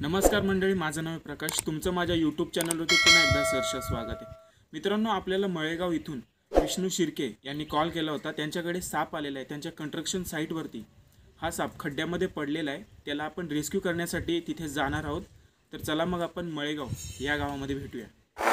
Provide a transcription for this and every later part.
नमस्कार मंडळी, माझं नाव प्रकाश. तुमचं माझ्या यूट्यूब चॅनलवरती पुन्हा एकदा सहर्ष स्वागत आहे. मित्रांनो, आपल्याला मळेगाव इथून विष्णू शिर्के यांनी कॉल केला होता. त्यांच्याकडे साप आलेला आहे. त्यांच्या कंस्ट्रक्शन साईटवरती हा साप खड्ड्यामध्ये पडलेला आहे. त्याला आपण रेस्क्यू करण्यासाठी तिथे जाणार आहोत. तर चला मग आपण मळेगाव या गावामध्ये भेटूया.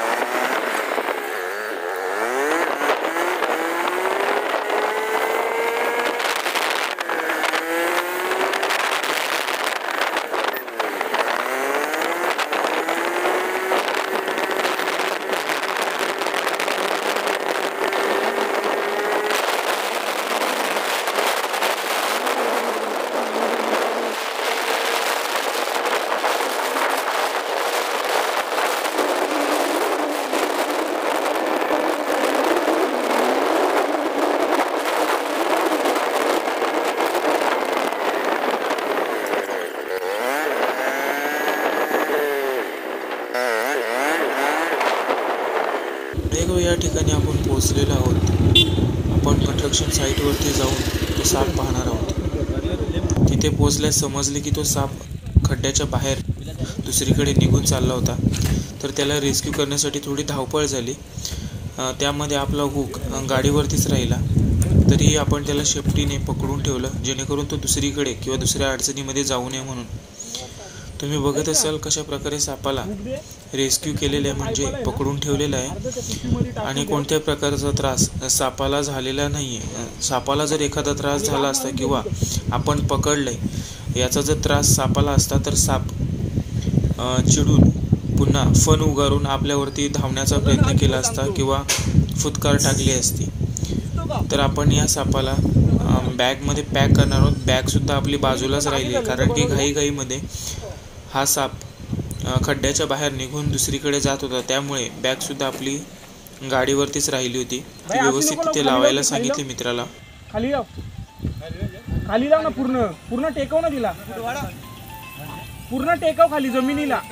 या ठिकाणी आपण पोहोचलेलो आहोत. आपण कंस्ट्रक्शन साईटवरती जाऊन तो साप पाहणार आहोत. तिथे पोहोचल्यास समजले की तो साप खड्ड्याच्या बाहेर दुसरीकडे निघून चालला होता. तर त्याला रेस्क्यू करण्यासाठी थोडी धावपळ झाली. त्यामध्ये आपला हुक गाडीवरतीच राहिला. तरीही आपण त्याला शेपटीने पकडून ठेवलं, जेणेकरून तो दुसरीकडे किंवा दुसऱ्या अडचणीमध्ये जाऊ नये म्हणून. तुम्ही बघत असाल कशा प्रकारे सापाला रेस्क्यू केलेलं आहे, म्हणजे पकडून ठेवलेलं आहे आणि कोणत्या प्रकारचा त्रास सापाला झालेला नाही आहे. सापाला जर एखादा त्रास झाला असता किंवा आपण पकडलं याचा जर त्रास सापाला असता तर साप चिडून पुन्हा फण उगारून आपल्यावरती धावण्याचा प्रयत्न केला असता किंवा फुटकार टाकली असती. तर आपण या सापाला बॅगमध्ये पॅक करणार आहोत. बॅगसुद्धा आपली बाजूलाच राहिली आहे, कारण की घाईघाईमध्ये हा साप खड्ड्याच्या बाहेर निघून दुसरीकडे जात होता. त्यामुळे बॅगसुद्धा आपली गाडीवरतीच राहिली होती. ती व्यवस्थित तिथे लावायला सांगितली मित्राला. खाली लाव ना, पूर्ण टेकव ना, तिला पूर्ण टेकव खाली जमिनीला.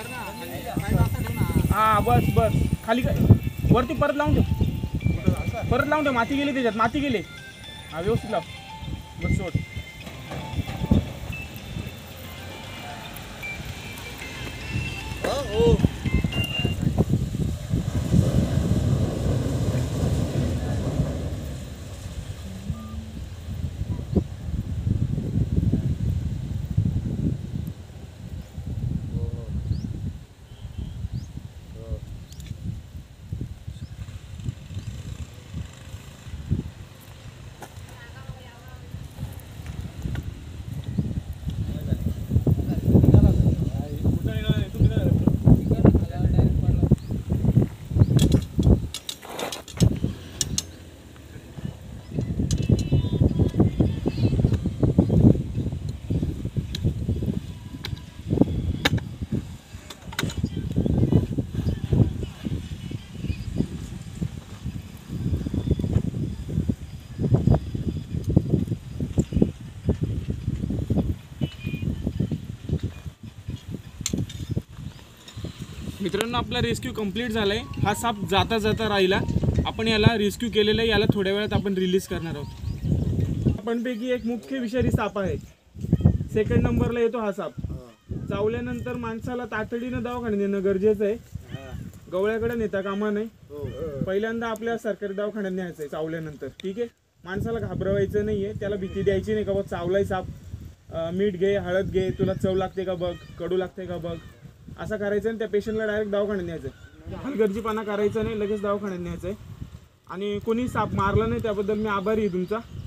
हा बस खाली वरती परत लावून ठेव. माती गेली त्याच्यात, माती गेले. हा व्यवस्थित लाव. बस सोड. मित्रांनो, आपला रेस्क्यू कंप्लीट झालाय. हा साप जाता जाता राहिला. आपण याला रेस्क्यू केलेलं आहे. याला थोड्या वेळात आपण रिलीज करणार आहोत. आपणपैकी एक मुख्य विषारी साप आहे. सेकंड नंबरला येतो हा साप. चावल्यानंतर माणसाला तातडीनं दवाखान्यात नेणं गरजेचं आहे. गवळ्याकडे नेता कामा नाही. पहिल्यांदा आपल्या सरकारी दवाखान्यात न्यायचं आहे चावल्यानंतर. ठीक आहे, माणसाला घाबरवायचं नाहीये, त्याला भीती द्यायची नाही. का बघ चावलाय साप, मीठ घे, हळद घे, तुला चव लागते का बघ, कडू लागते का बघ, असं करायचं. आणि त्या पेशंटला डायरेक्ट दवाखान्यात न्यायचं. हलगर्जीपणा करायचं नाही, लगेच दवाखान्यात न्यायचं आहे. आणि कोणी साप मारला नाही त्याबद्दल मी आभारी आहे तुमचा.